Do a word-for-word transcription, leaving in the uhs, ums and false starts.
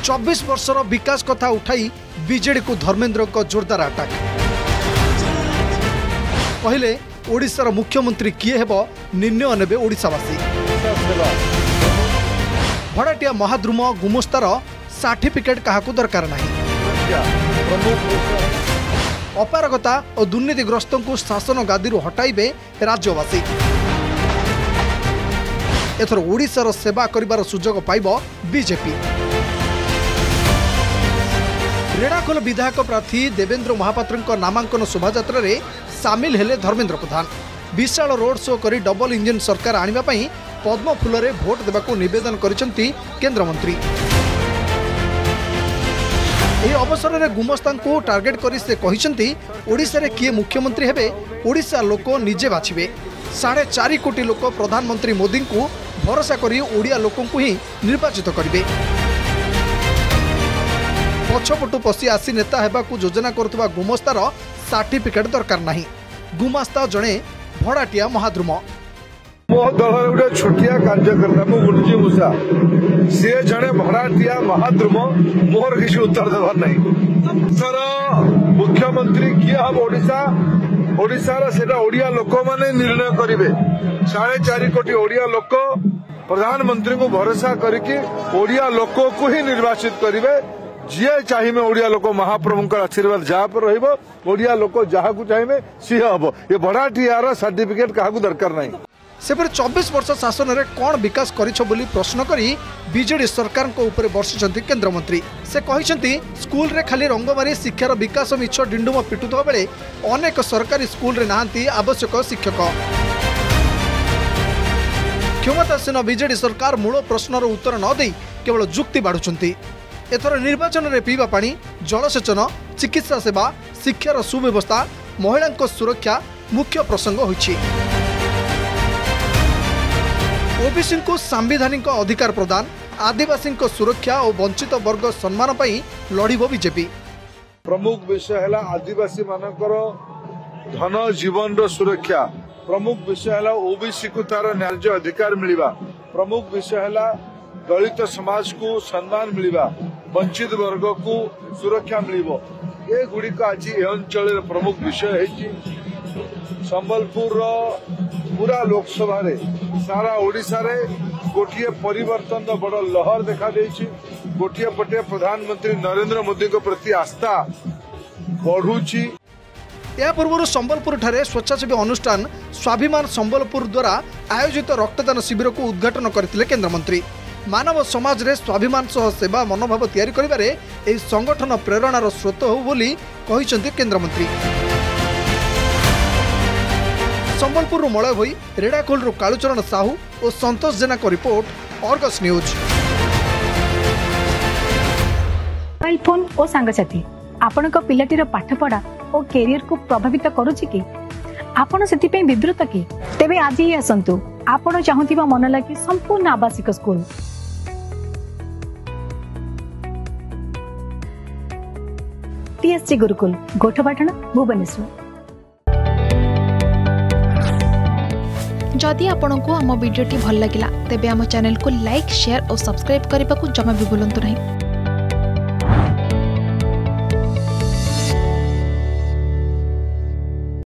चौबीस वर्षर विकास कथा उठाई बीजेडी को धर्मेंद्र को जोरदार अटैक। कहले ओडिशार मुख्यमंत्री किए हेबो निर्णय नेबे ओडिशावासी। भड़ाटिया महाद्रुम गुमस्तार सर्टिफिकेट काहाकू दरकार नहीं। अपारगता और दुर्नीतिग्रस्त को शासन गादी हटाइबे राज्यवासी। एथर ओडिशार सेवा करिबार सुजोग पाइब बीजेपी। रेणाखोल विधायक प्रार्थी देवेंद्र महापात्र नामांकन शोभायात्रा रे सामिल हेले धर्मेंद्र प्रधान। विशाल रोड शो करी डबल इंजिन सरकार आनिबा पई पद्म फूलरे भोट देबाकू निवेदन करिसेंती केंद्रमंत्री। यह अवसर में गुमस्ता को टार्गेट करी से कहिसेंती ओडिशा रे किए मुख्यमंत्री हेबे ओडिशा लोक निजे बाछिबे। साढ़े चार कोटी लोक प्रधानमंत्री मोदी को भरोसा करी ओडिया लोकों को ही निर्वाचित करिवे। पछपटु पशि आसी नेता हेबाकू योजना करुवा गुमस्तार सर्टिफिकेट दरकार नहीं। गुमस्ता जड़े भड़ाटिया महाद्रुम। मो दल गोटे छोटिया कार्यकर्ता मु गुंडजी मूसा सी जड़े भड़ाटिया महाद्रुम मोर किसी उत्तर देवार नहीं। सर मुख्यमंत्री किए हम ओडिशा ओडिशार सेटा ओडिया लोक माने निर्णय करिवे। साढ़े चार कोटी ओडिया लोक प्रधानमंत्री को भरोसा करके ओडिया लोक को ही निर्वाचित करिवे। जीए चाहिए ओडिया लोक महाप्रभु आशीर्वाद जहाँ पर रहिबो ओडिया लोक जहाँ को चाहिए सी हम। ये भड़ाटियार सर्टिफिकेट क्या दरकार नहीं। सेपरे चौबीस वर्ष शासन में कौन विकास करिछ बोली प्रश्न करी बीजेडी सरकार को ऊपर बर्षिचंती केंद्रमंत्री। से कहिसेंती स्कूल रे खाली रंगमारी शिक्षार विकास मिछ डिंडुम पिटुथबा बेले अनेक सरकारी स्कूल रे नाहांती आवश्यक शिक्षक। क्षमतासीन बीजेडी सरकार मूल प्रश्नर उत्तर न दे केवल जुक्ति बाढ़ुंट। एथर निर्वाचन में पीवा पानी जलसेचन चिकित्सा सेवा शिक्षार सुव्यवस्था महिला सुरक्षा मुख्य प्रसंग होइछि। ओबीसी को सांविधानिक अधिकार प्रदान आदिवासी सुरक्षा और वंचित वर्ग सम्मान पाई लड़िब बीजेपी। प्रमुख विषय है आदिवासी मानकर धन जीवन सुरक्षा। प्रमुख विषय है ओबीसी को तार न्याय अधिकार मिलवा। प्रमुख विषय है दलित समाज को सम्मान मिलवा वंचित वर्ग को सुरक्षा मिल। ये गुड़िक आज ए अंचल प्रमुख विषय है। संबलपुर पूरा लोकसभा रे सारा ओडिशा रे गोटे परिवर्तन बड़ लहर देखा देछि। गोटे पटे प्रधानमंत्री नरेंद्र मोदी को प्रति आस्था बढ़ुछि। या पूर्व संबलपुर ठारे स्वेच्छासेवी अनुष्ठान स्वाभिमान संबलपुर द्वारा आयोजित रक्तदान शिविर को उद्घाटन करथिले केंद्रमंत्री। मानव समाज रे स्वाभिमान सह सेवा मनोभाव तैयारी करिबारे एही संगठन प्रेरणार स्रोत हो बोली कहिसेंती केंद्रमंत्री। संबलपुर मलय भई रेणाखोल कालुचरण साहू और संतोष जेना को report Argus news. Mobile phone और सांगसाथी आपण पिलाटीर पाठपढ़ा और कैरियर को प्रभावित करुछि कि आपण सेति पे विब्रत कि तेबे आज ही आसंतु आपण चाहुतिबा मन लागी संपूर्ण आवासिक स्कूल टीएससी गुरुकुल गोठपाटण भुवनेश्वर। जदि आपंक आम भिडी भल लगा तेब आम चैनल को लाइक शेयर और सब्सक्राइब करने को जमा भी भूलु नहीं।